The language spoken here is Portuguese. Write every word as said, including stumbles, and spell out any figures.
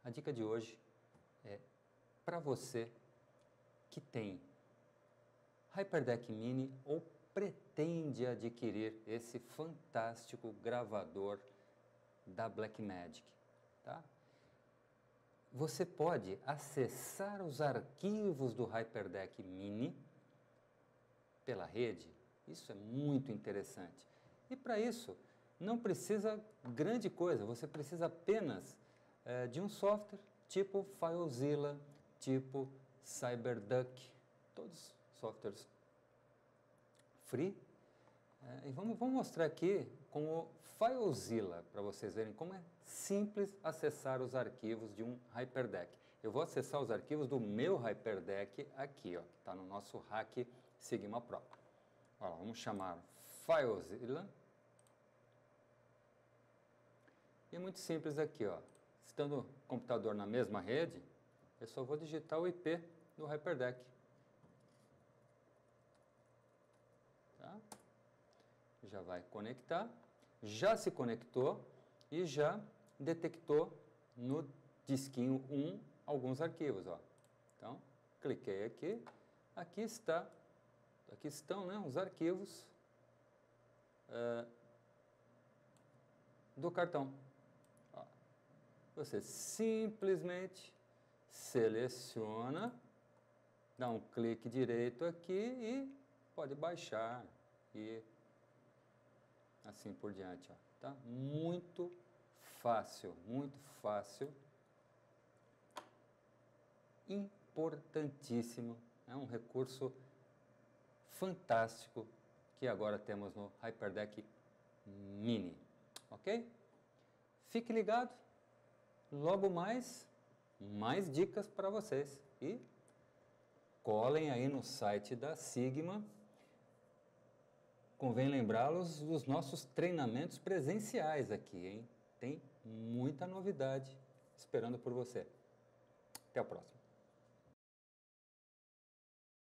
A dica de hoje é para você que tem HyperDeck Mini ou pretende adquirir esse fantástico gravador da Blackmagic, tá? Você pode acessar os arquivos do HyperDeck Mini pela rede. Isso é muito interessante. E para isso, não precisa grande coisa, você precisa apenas é, de um software tipo FileZilla, tipo CyberDuck, todos softwares free. É, e vamos, vamos mostrar aqui com o FileZilla, para vocês verem como é simples acessar os arquivos de um HyperDeck. Eu vou acessar os arquivos do meu HyperDeck aqui, ó, que está no nosso Hack Sigma Pro. Ó, vamos chamar FileZilla. E é muito simples aqui, ó. Estando o computador na mesma rede, eu só vou digitar o I P do HyperDeck. Tá? Já vai conectar, já se conectou e já detectou no disquinho um alguns arquivos, ó. Então, cliquei aqui, aqui está, aqui estão, né, os arquivos uh, do cartão. Ó. Você simplesmente seleciona, dá um clique direito aqui e pode baixar e assim por diante, ó, tá? Muito fácil, muito fácil, importantíssimo, é um recurso fantástico que agora temos no HyperDeck Mini, ok? Fique ligado, logo mais, mais dicas para vocês e colhem aí no site da Sigma. Convém lembrá-los dos nossos treinamentos presenciais aqui, hein? Tem muita novidade esperando por você. Até a próxima.